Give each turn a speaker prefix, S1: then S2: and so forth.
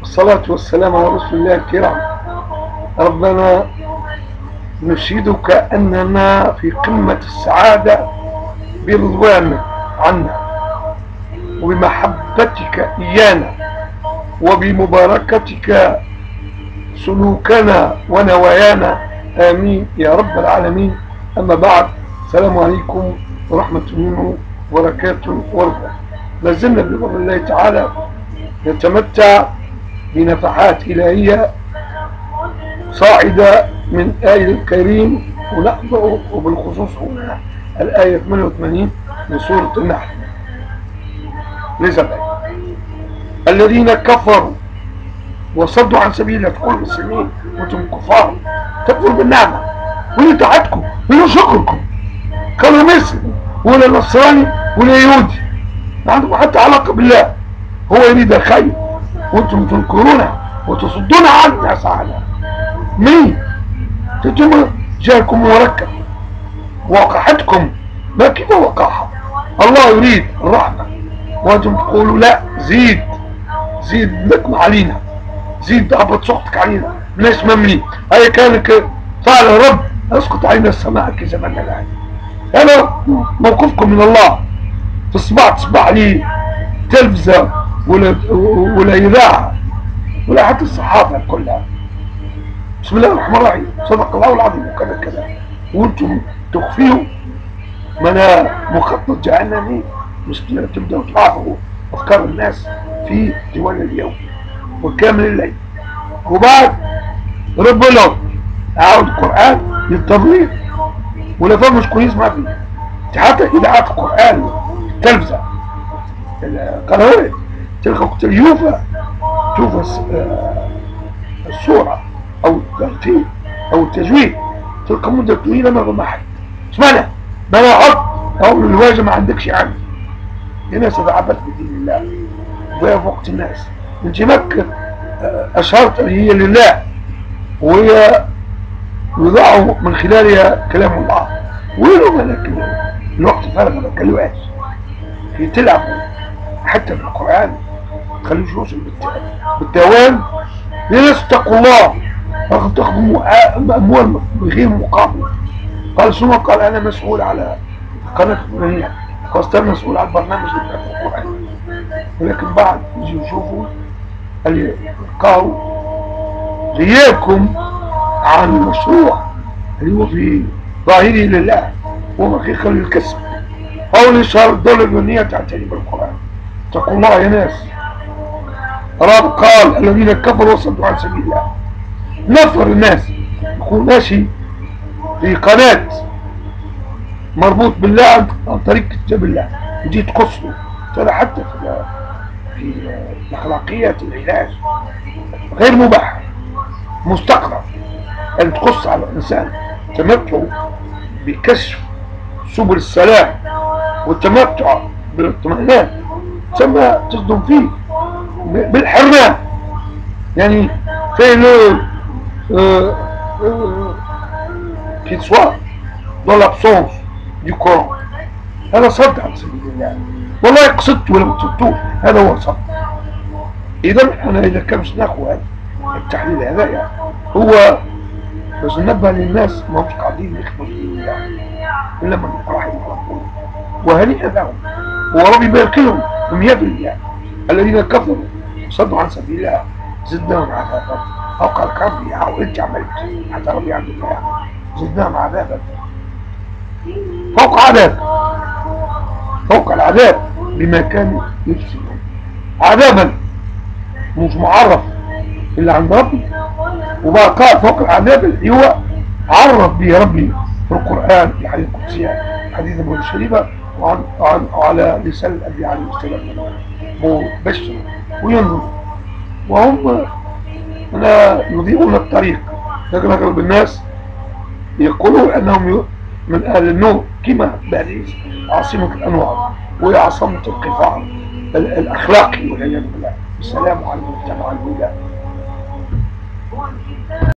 S1: والصلاة والسلام على رسول الله الكرام. ربنا نشهدك أننا في قمة السعادة برضوانك عنا وبمحبتك إيانا وبمباركتك سلوكنا ونوايانا، آمين يا رب العالمين. أما بعد، السلام عليكم ورحمة الله وبركاته ورحمة. لازلنا بفضل الله تعالى نتمتع بنفحات إلهية صاعدة من آية الكريم، ونقرأ وبالخصوص هنا الآية 88 من سورة النحل. لذلك الذين كفروا وصدوا عن سبيل الله تقول المسلمين وانتم كفار، تكفر بالنعمة واللي تعدكم واللي شكركم، كانوا مسلم ولا نصراني ولا يهودي، ما عندكم حتى علاقة بالله، هو يريد الخير وانتم تنكرونه وتصدون عنه الناس عنه. مين؟ انتم جاهكم مركب، وقحتكم ما كده وقاحة. الله يريد الرحمة وانتم تقولوا لا، زيد لكم علينا، زيد هبط صوتك علينا، الناس مملي هيا كانك فعل الرب اسقط علينا السماء كزمان الآن. هذا موقفكم من الله. تصبح لي تلفزة ولا إذاعة ولا حتى الصحافة كلها. بسم الله الرحمن الرحيم، صدق الله العظيم وكذا كذا، وانتم تخفيوا ما مخطط جعلني مشكلة. تبدأوا تعرفوا أفكار الناس في طوال اليوم وكامل الليل، وبعد رب لهم أعود القرآن للتضليل ولا فهم مش كويس ما فيه. حتى إذاعات القرآن التلفزة القنوات تلقى يوفى الصورة أو الترتيب أو التجويد، تلقى مدة طويلة ما بمحل. اسمعنا ما أنا أحط أقول الواجب ما عندكش عني. الناس تتعبث بدين الله وهي في وقت الناس. انت مكة أشهرت هي لله، وهي يضع من خلالها كلام الله، وينهم لكن الوقت فارغ ما كلوهاش في تلعبوا حتى بالقرآن. خلوش يوصل بالدوام. لناس اتقوا الله، رغم تاخذوا أموال بغير مقابل. قال ثم قال أنا مسؤول على قناة الفلانية، قال مسؤول على البرنامج اللي في القرآن، ولكن بعد يجوا يشوفوا اللي لقاوا غيابكم عن المشروع اللي هو في ظاهره لله وحقيقة للكسب، أو لإشهار الدولة البنية تعتني بالقرآن. اتقوا الله يا ناس. رب قال الذين كفروا وصدوا عن سبيل الله. نفر الناس يكون ماشي في قناة مربوط بالله عن طريق كتاب الله، ودي تقصه ترى حتى في الأخلاقيات العلاج غير مباح مستقرة أن تقص على الإنسان. تمتع بكشف سبل السلام والتمتع بالاطمئنان ثم تصدم فيه بالحرمان. يعني في qu'il soit dans l'absence du Coran. هذا صد عن سبيل الله، والله قصدت ولا قصدتوه، هذا هو صد. إذا أنا إذا كان مش ناخذ التحليل هذا يعني هو بس ننبه للناس ما همش قاعدين يخدموا في الله إلا من رحم ربنا، وهنيئا لهم وربي يبارك لهم 100%. الذين كفروا وصدوا عن سبيل الله زدناهم عذابا فوق الكرب. أو أنت عملت حتى ربي عند الله زدناهم عذابا فوق العذاب بما كانوا يفسدون. عذابا مش معرف إلا عند ربي، وبقاء فوق العذاب اللي هو عرف به ربي في القرآن في حديث قدسي حديث أبو الشريفة وعلى لسان الأنبياء عليه السلام مبشر وينظر، وهم لا يضيئون الطريق. لكن أغلب الناس يقولون أنهم من أهل النور كما باريس عاصمة الأنوار وهي عاصمة القفار الأخلاقي والعياذ بالله. السلام على المجتمع الولاء.